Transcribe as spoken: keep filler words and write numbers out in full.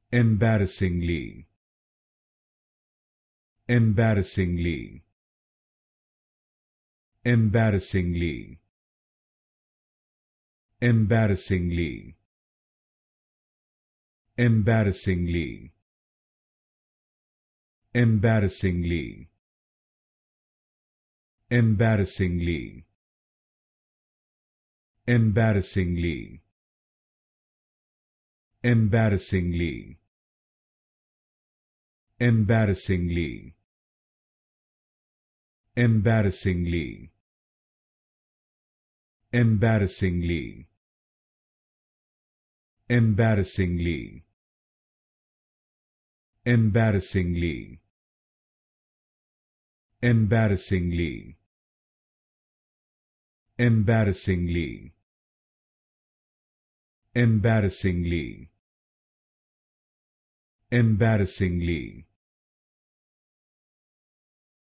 embarrassingly, embarrassingly, embarrassingly, embarrassingly, embarrassingly, embarrassingly, embarrassingly, embarrassingly, embarrassingly, embarrassingly, embarrassingly, embarrassingly, embarrassingly, embarrassingly, embarrassingly, embarrassingly, embarrassingly, embarrassingly,